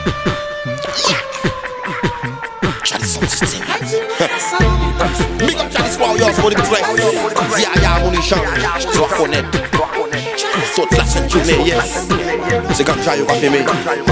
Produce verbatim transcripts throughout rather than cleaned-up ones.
Charlie something. Big up Charlie Warriors for the track. Yeah, yeah, munition. So I connect. So class and journée, yes. C'est comme ça, you can feel me.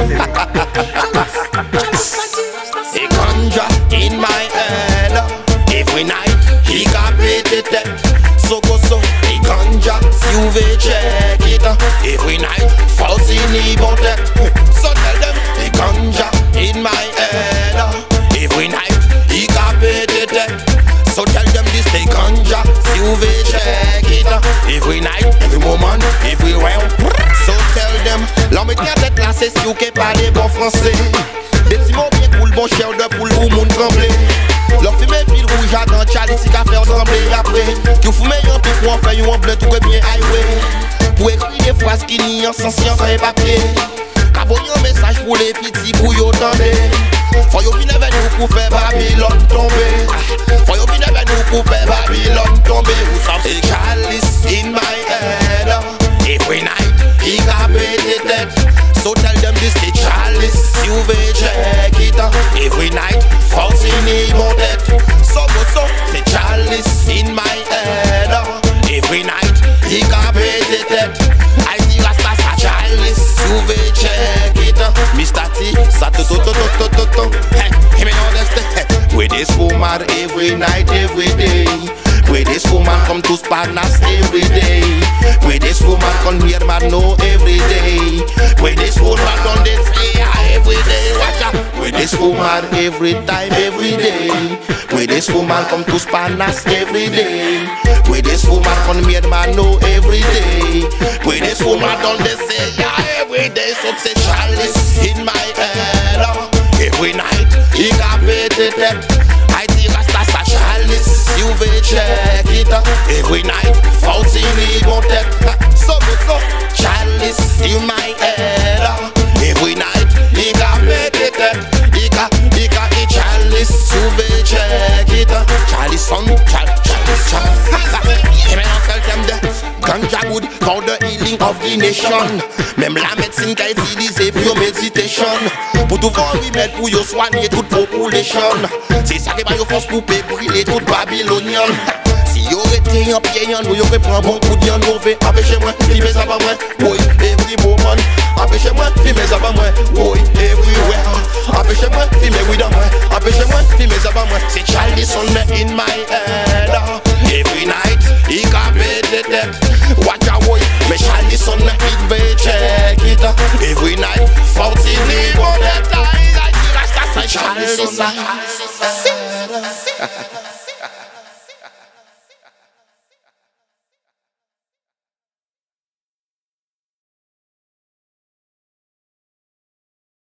A ganja in my head. Every night, he got paid it. So go so, a ganja, si vous voulez check it. Every night, false in the bottle. So tell them, a ganja in my head. Every night, he got paid it. So tell them this, a ganja, si vous voulez check it. Every night, every moment, everywhere. So tell them, l'homme est bien d'être là, c'est si vous qui parlez bon français. Des petits mots bien cool, bon cher de poule ou moun tremblé. Leur fume fil rouge à dans Charlie si qu'a faire trembler après. Tu fume un pic ou en fait ou en bleu tout bien highway. Pour écrire des phrases qui n'y en sens sans un papier. Qu'avoyer un message pour les petits pour y entendre. Faut yo vine avec nous pour faire Babylone tomber. Faut yo vine avec nous pour faire Babylone tomber. Vous savez Charlie's in my head. Every night he got paid dead. So tell them this is Charlie's, si vous voulez check it. Every night, false in the mountain. So go so, c'est Charlie's in my head. Every night, he got paid dead. I see Rasta sa Charlie's, si vous voulez check it. Mister T, sa to to to to to to. Hey, he may understand. With this woman every night, every day. With this woman come to Spanas every day. With this woman come here man know every day. With this woman on this say every day. Watch out. With this woman every time, every day. With this woman come to Spanas every day. With this woman come here man know every day. With this woman on this say every day. So say Charlie's in my head. Every night he got paid it. I see Rasta sa Charlie's, you will check it. Every night, false in the mountain. So go so, Charlie's in my head. Every night, he got paid it. He got, he got the Charlie's, you will check it. Charlie's son, Charlie's, Charlie's, Charlie's. He may not tell them that ganja good for the healing of the nation. Même la médecine qu'a utilisé pour méditation. Pour tout voir remède pour yo soigner toute population. C'est ça qui va yo force pour brûler toute Babylonian. Si yo rete en pied yon, nous yo prend bon coup de yon. Nous fait empêcher moi, filmer ça pas moi. Oui, every moment. Empêchez moi, filmer ça pas moi. Oui, everywhere. Empêchez moi, filmer oui dans moi. Empêchez moi, filmer ça pas moi. C'est Charlie son in my head. Every night, he got paid dead. Watch out boy, mais Charlie son it be check it. Every night, forty people that die. Charlie son